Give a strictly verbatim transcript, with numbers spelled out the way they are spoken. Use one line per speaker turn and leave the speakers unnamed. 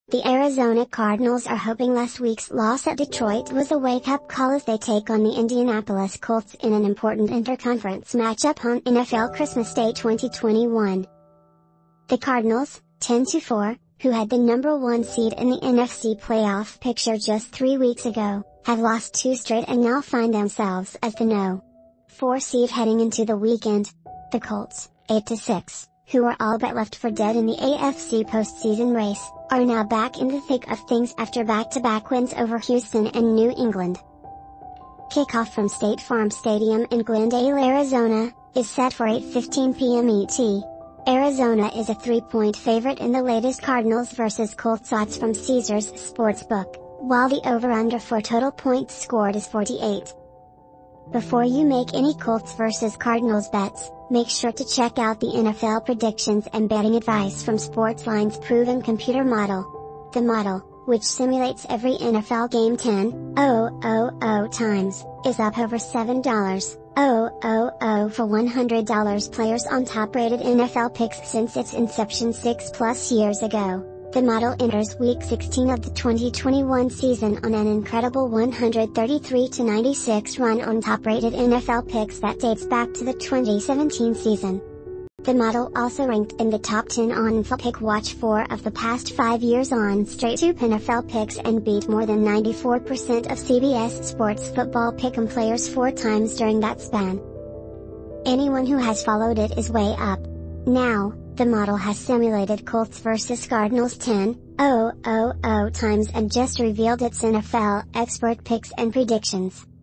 The Arizona Cardinals are hoping last week's loss at Detroit was a wake-up call as they take on the Indianapolis Colts in an important interconference matchup on N F L Christmas Day twenty twenty-one. The Cardinals, ten to four, who had the number one seed in the N F C playoff picture just three weeks ago, have lost two straight and now find themselves as the no. four seed heading into the weekend. The Colts, eight to six, who were all but left for dead in the A F C postseason race, are now back in the thick of things after back-to-back wins over Houston and New England. Kickoff from State Farm Stadium in Glendale, Arizona, is set for eight fifteen p m E T. Arizona is a three-point favorite in the latest Cardinals versus Colts odds from Caesars Sportsbook, while the over-under for total points scored is forty-eight. Before you make any Colts versus Cardinals bets, make sure to check out the N F L predictions and betting advice from Sportsline's proven computer model. The model, which simulates every N F L game ten thousand times, is up over seven thousand for one hundred dollars players on top-rated N F L picks since its inception six plus years ago. The model enters week sixteen of the twenty twenty-one season on an incredible one hundred thirty-three to ninety-six run on top-rated N F L picks that dates back to the twenty seventeen season. The model also ranked in the top ten on N F L Pick Watch four of the past five years on straight-up N F L picks and beat more than ninety-four percent of C B S Sports football pick'em players four times during that span. Anyone who has followed it is way up. Now, the model has simulated Colts versus Cardinals ten thousand times and just revealed its N F L expert picks and predictions.